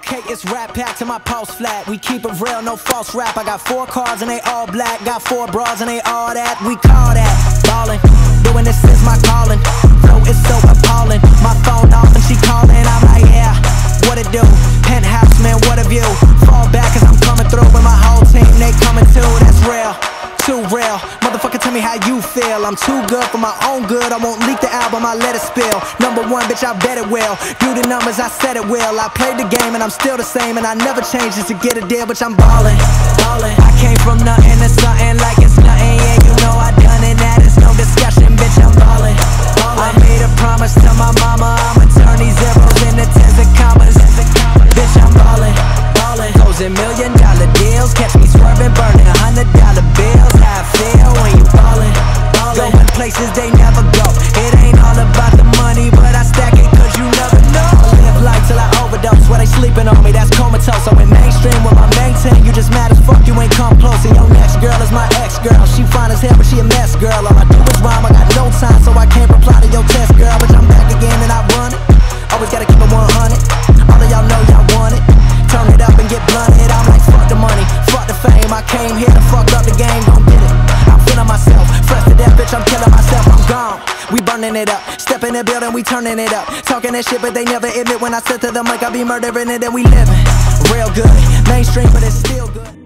Okay, it's rap pack to my pulse flat. We keep it real, no false rap. I got 4 cars and they all black. Got 4 bras and they all that. We call that ballin'. Doing this is my calling. Flow is so appalling. My phone off and she calling. I'm like, yeah, what it do? Penthouse, man, what a view. Fall back cause I'm coming through with my whole team. They coming too, that's real. Too real, motherfucker, tell me how you feel. I'm too good for my own good. I won't leak the album, I let it spill. #1, bitch, I bet it will. Do the numbers, I said it will. I played the game and I'm still the same, and I never changed just to get a deal, bitch, I'm ballin', ballin'. I came from nothing to something like it's nothing. Yeah, you know I done it, that is no discussion, bitch, I'm ballin', ballin'. I made a promise to my mama, I'ma turn these zeros into tens and commas. Bitch, I'm ballin', ballin'. Closing $1 million deals, catch me swerving, burning $100 bills. How I feel when you ballin', ballin'. Going places they never go. It ain't all about the money, but I stack it cause you never know. Live life till I overdose, while they sleeping on me, that's comatose. I went mainstream with my main team. You just mad as fuck, you ain't come close. And your next girl is my ex-girl. She fine as hell, but she a mess, girl. All I do is rhyme, I got no time, so I can't reply to your test, girl. But I'm back again and I run it. Always gotta keep it 100. All of y'all know y'all want it. Turn it up and get blunted. I'm like, fuck the money, fuck the fame. I came here to fuck up the game, don't get it. I'm feeling myself, fresh to death, bitch, I'm killing myself, I'm gone. We burning it up, step in the building, we turning it up. Talking that shit, but they never admit when I said to the mic, I be murdering it and we living real good. Mainstream, but it's still good.